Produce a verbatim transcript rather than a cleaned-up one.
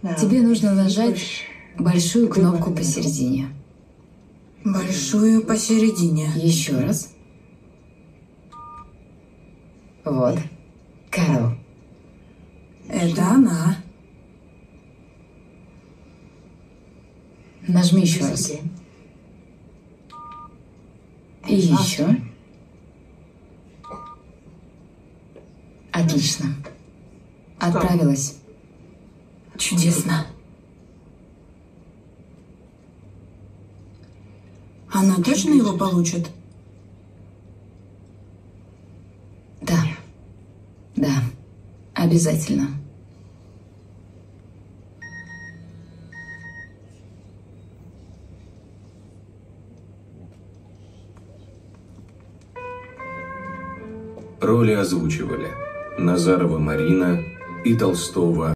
Тебе нужно нажать большую кнопку посередине. Большую посередине. Еще раз. Вот. Кэрол. Это она. Нажми еще раз. И еще. Отлично. Отправилась. Чудесно. Она точно его получит? Да. Да. Обязательно. Роли озвучивали Назарова Марина и Толстого